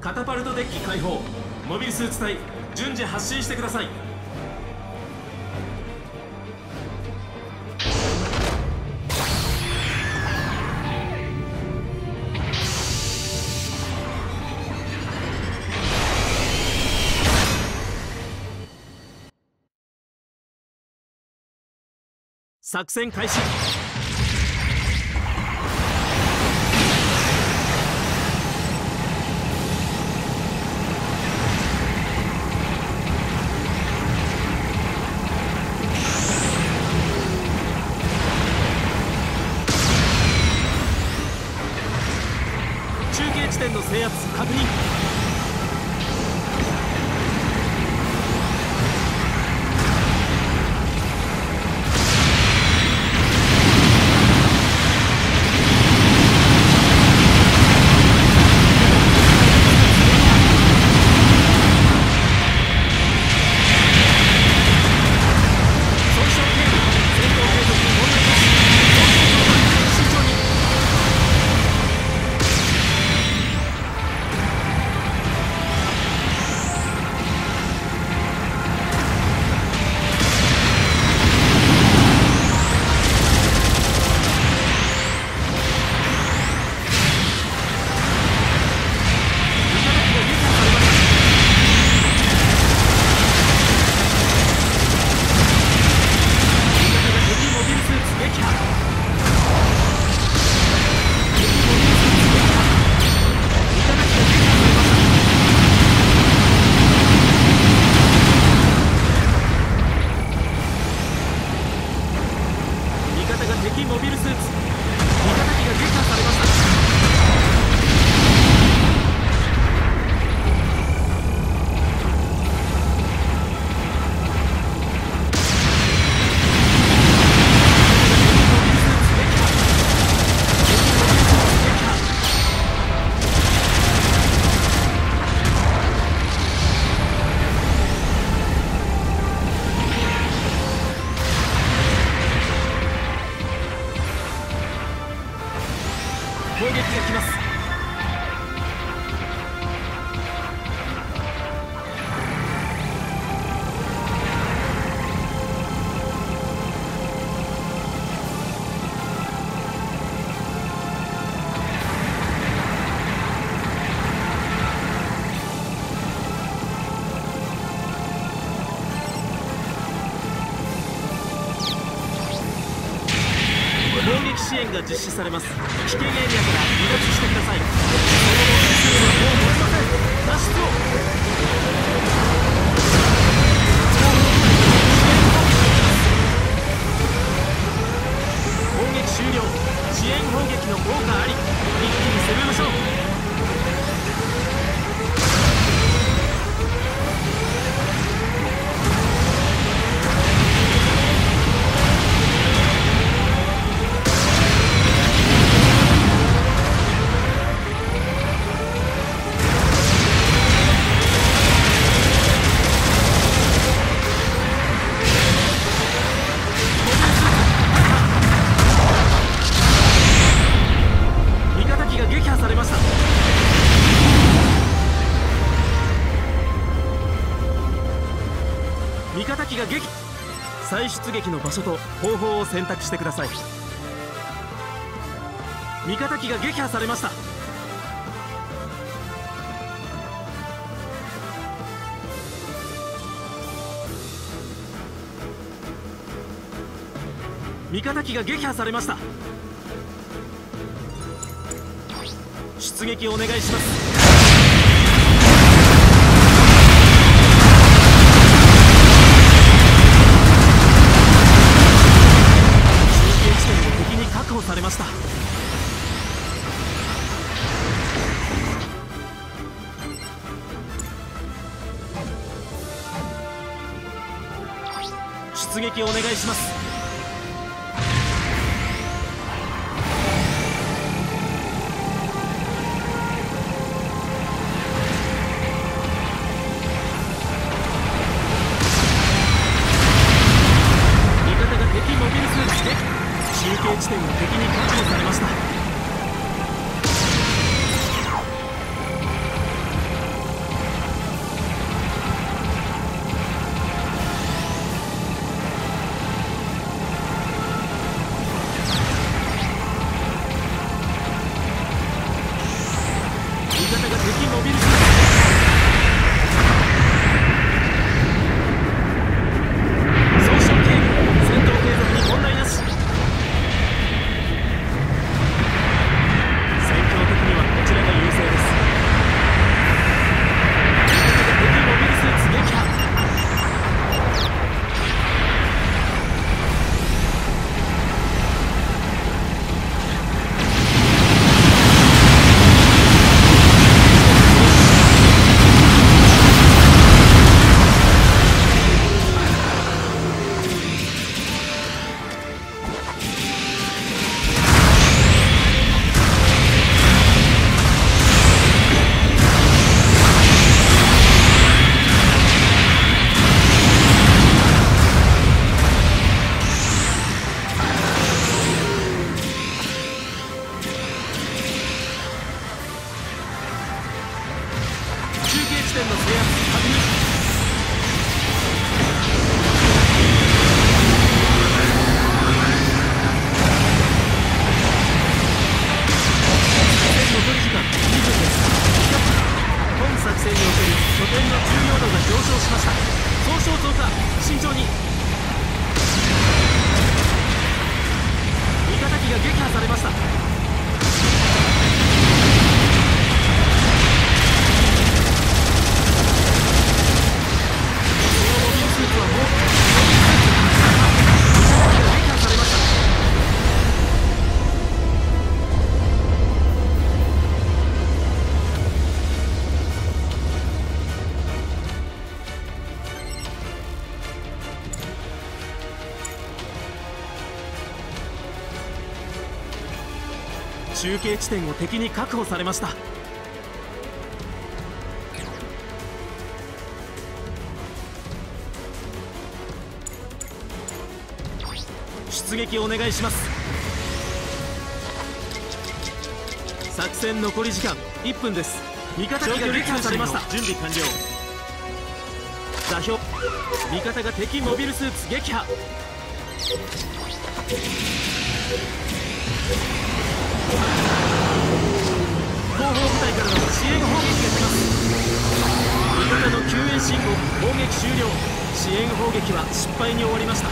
カタパルトデッキ開放。モビルスーツ隊順次発進してください。作戦開始。中継地点の制圧確認。攻撃が来ます。攻撃支援が実施されます。危険エリアから離脱してください。もう持ちません。脱出を。攻撃終了。支援砲撃の効果あり。一気に攻めましょう。味方機が撃。再出撃の場所と方法を選択してください。味方機が撃破されました。味方機が撃破されました。出撃お願いします。確保されました。出撃お願いします。味方が敵モビルスーツ撃破。中継地点が敵に確保されました。 中継地点を敵に確保されました。出撃お願いします。作戦残り時間1分です。味方機が撃破されました。準備完了。座標。味方が敵モビルスーツ撃破。後方部隊からの支援砲撃が来ます。味方の救援信号。砲撃終了。支援砲撃は失敗に終わりました。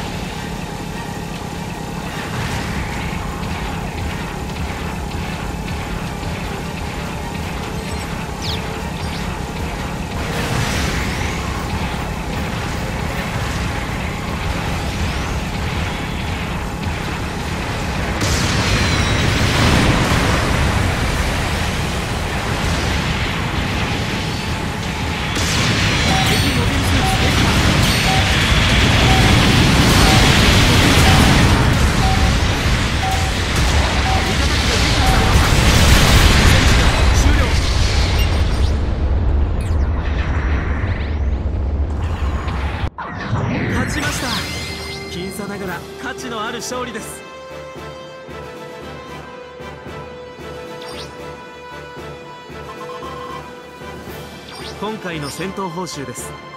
僅差ながら価値のある勝利です。今回の戦闘報酬です。